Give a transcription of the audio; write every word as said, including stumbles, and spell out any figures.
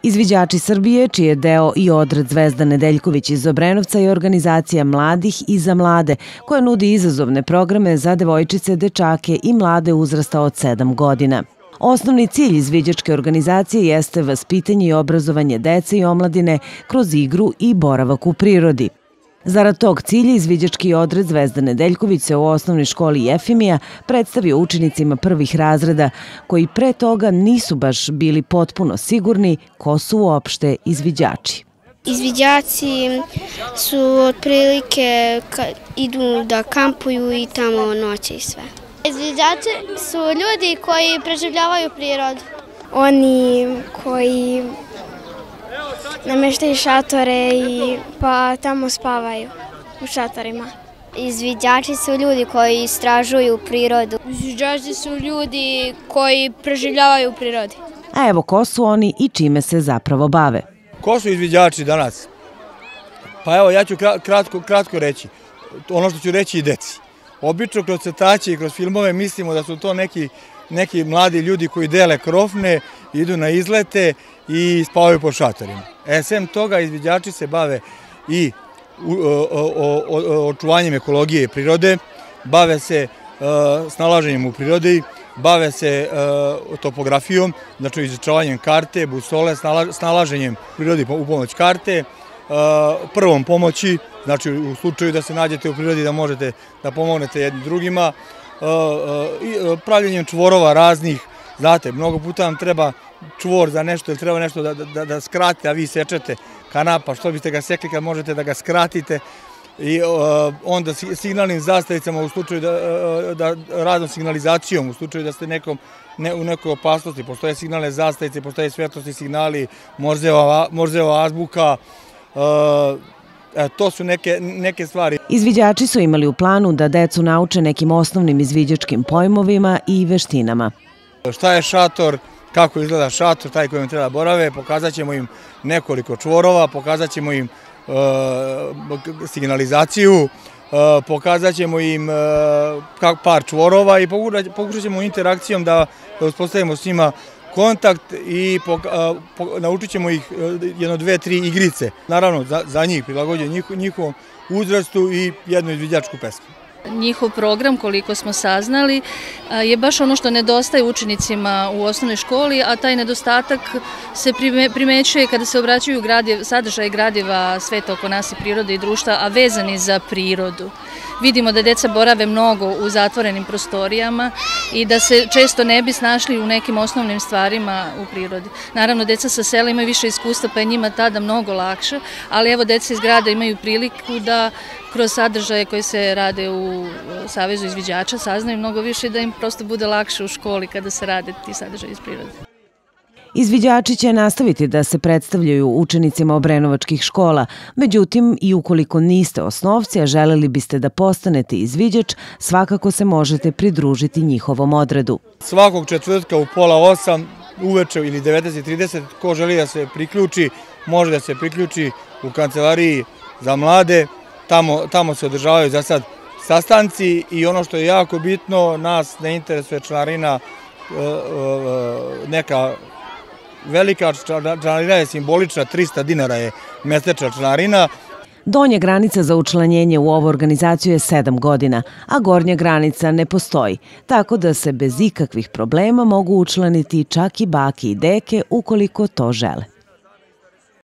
Izviđači Srbije, čiji je deo i odred Zvezda Nedeljković iz Obrenovca, je organizacija mladih i za mlade, koja nudi izazovne programe za devojčice, dečake i mlade uzrasta od sedam godina. Osnovni cilj izviđačke organizacije jeste vaspitanje i obrazovanje dece i omladine kroz igru i boravak u prirodi. Zarad tog cilja izviđački odred Zvezda Nedeljković se u osnovnoj školi Jefimija predstavio učenicima prvih razreda, koji pre toga nisu baš bili potpuno sigurni ko su uopšte izviđači. Izviđaci su otprilike idu da kampuju i tamo noće i sve. Izviđači su ljudi koji preživljavaju prirodu. Oni koji nameštaju šatore i pa tamo spavaju u šatorima. Izviđači su ljudi koji istražuju prirodu. Izviđači su ljudi koji preživljavaju u prirodi. A evo ko su oni i čime se zapravo bave. Ko su izviđači danas? Pa evo, ja ću kratko, kratko reći. Ono što ću reći i deci. Obično kroz crtaće i kroz filmove mislimo da su to neki, neki mladi ljudi koji dele krofne, idu na izlete i spavaju po šatorima. E, sem toga, izviđači se bave i očuvanjem ekologije i prirode, bave se snalaženjem u prirodi, bave se topografijom, znači izučavanjem karte, busole, snalaženjem u prirodi u pomoć karte, prvom pomoći, znači u slučaju da se nađete u prirodi da možete da pomognete jednim drugima, pravljenjem čvorova raznih, znate, mnogo puta vam treba čvor za nešto ili treba nešto da, da, da skratite, a vi sečete kanapa, što biste ga sekli kad možete da ga skratite, i onda signalnim zastavicama u slučaju da, da radnom signalizacijom, u slučaju da ste nekom, ne, u nekoj opasnosti, postoje signalne zastavice, postoje svetlosni signali, Morzeva, Morzeva azbuka, E, to su neke, neke stvari. Izviđači su imali u planu da decu nauče nekim osnovnim izviđačkim pojmovima i veštinama. Šta je šator, kako izgleda šator, taj kojim treba borave, pokazat ćemo im nekoliko čvorova, pokazat ćemo im e, signalizaciju, e, pokazat ćemo im e, par čvorova i pokušat ćemo interakcijom da, da uspostavimo s njima kontakt i naučit ćemo ih jedno, dve, tri igrice. Naravno, za, za njih prilagođen njihov, njihovom uzrastu i jednu izviđačku pesmu. Njihov program, koliko smo saznali, je baš ono što nedostaje učenicima u osnovnoj školi, a taj nedostatak se primećuje kada se obraćaju gradiv, sadržaj gradiva sveta oko nas i prirode i društva, a vezani za prirodu. Vidimo da deca borave mnogo u zatvorenim prostorijama i da se često ne bi snašli u nekim osnovnim stvarima u prirodi. Naravno, deca sa sela imaju više iskustva, pa je njima tada mnogo lakše, ali evo, deca iz grada imaju priliku da kroz sadržaje koje se rade u Savezu izviđača saznaju mnogo više, da im prosto bude lakše u školi kada se rade ti sadržaji iz prirode. Izviđači će nastaviti da se predstavljaju učenicima obrenovačkih škola, međutim i ukoliko niste osnovci, a želeli biste da postanete izviđač, svakako se možete pridružiti njihovom odredu. Svakog četvrtka u pola osam uveče ili devetnaest i trideset, ko želi da se priključi, može da se priključi u kancelariji za mlade. Tamo, tamo se održavaju za sad sastanci i ono što je jako bitno, nas ne interesuje članarina, neka velika članarina je simbolična, trista dinara je mesečna članarina. Donja granica za učlanjenje u ovu organizaciju je sedam godina, a gornja granica ne postoji, tako da se bez ikakvih problema mogu učlaniti čak i bake i deke ukoliko to žele.